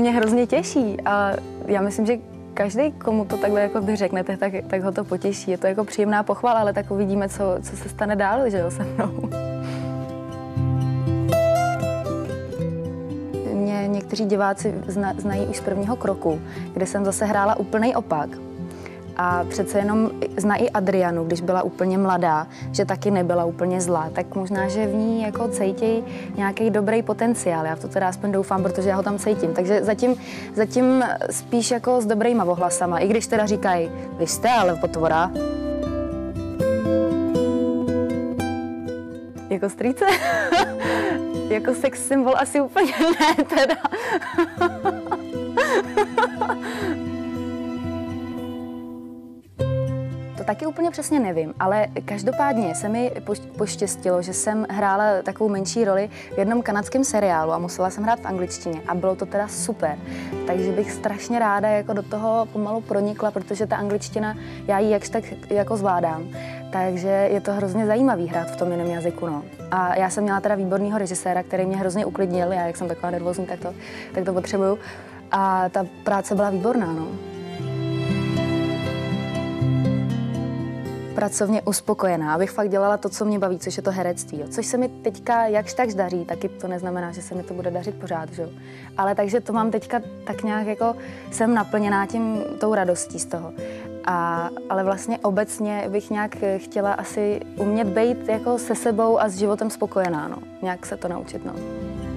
mě hrozně těší a já myslím, že každý, komu to takhle jako vy řeknete, tak ho to potěší. Je to jako příjemná pochvala, ale tak uvidíme, co se stane dál, že jo, se mnou. Mě někteří diváci znají už z prvního kroku, kde jsem zase hrála úplný opak. A přece jenom znají Adrianu, když byla úplně mladá, že taky nebyla úplně zlá, tak možná, že v ní jako cítí nějaký dobrý potenciál. Já v to teda aspoň doufám, protože já ho tam cítím. Takže zatím spíš jako s dobrýma ohlasama, i když teda říkají, vy jste ale potvora. Jako strýce? Jako sex symbol asi úplně ne, teda. Taky úplně přesně nevím, ale každopádně se mi poštěstilo, že jsem hrála takovou menší roli v jednom kanadském seriálu a musela jsem hrát v angličtině a bylo to teda super. Takže bych strašně ráda jako do toho pomalu pronikla, protože ta angličtina, já ji jakž tak jako zvládám. Takže je to hrozně zajímavý hrát v tom jiném jazyku, no. A já jsem měla teda výborného režiséra, který mě hrozně uklidnil, já jak jsem taková nervózní, tak to potřebuju. A ta práce byla výborná, no. Pracovně uspokojená, abych fakt dělala to, co mě baví, což je to herectví. Jo. Což se mi teďka jakž tak daří, taky to neznamená, že se mi to bude dařit pořád, že? Ale takže to mám teďka tak nějak jako, jsem naplněná tou radostí z toho. Ale vlastně obecně bych nějak chtěla asi umět být jako se sebou a s životem spokojená, no. Nějak se to naučit, no.